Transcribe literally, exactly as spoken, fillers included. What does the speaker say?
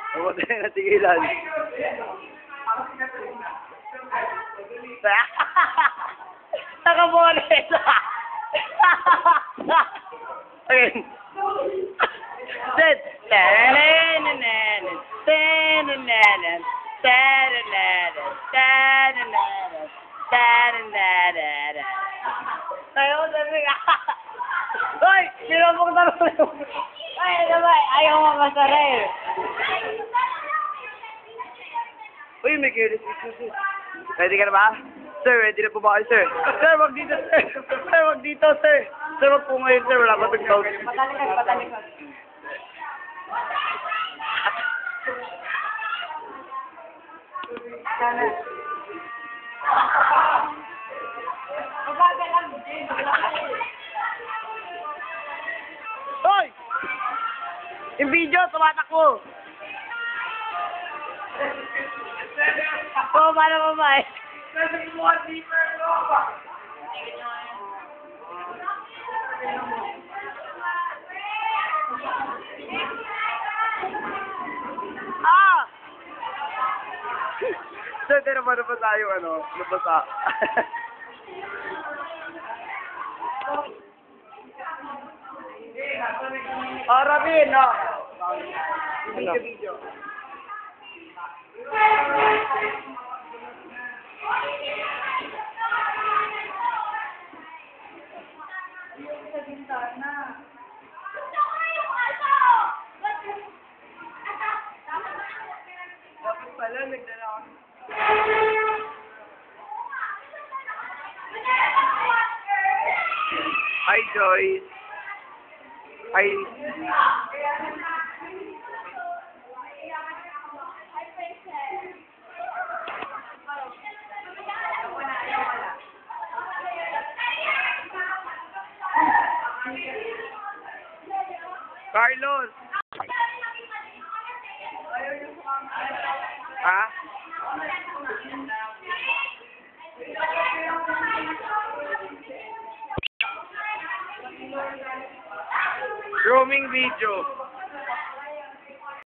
Pumunta na natigilan. Nakabolet! Again. Set. Tanananan. Tanananan. Tanananan. Tanananan. Tanananan. Tayo, sabi ka. Hoy! Sinabok na lang. Ay, naman. Ayaw makasaray. Uy, may curious issue. Ready ka na ba? Sir, ready na po ba kayo, sir? Sir, wag dito, sir. Sir, wag dito, sir. Sir, wag po ngayon, sir. Wala pa tag-out. Patalikod, patalikod. Sana. Mabagal lang, Jay. Hoy! Yung video, tumatakbo. Oo, paano mo ba eh? Ah! Sir, di naman na ba tayo, ano, nabasa? Ah, Rabin, no? Video, video. Sa bintana. Dapat pala, nagdala ako. Hi, Joyce. Hi. Carlos. Ha? Roaming video.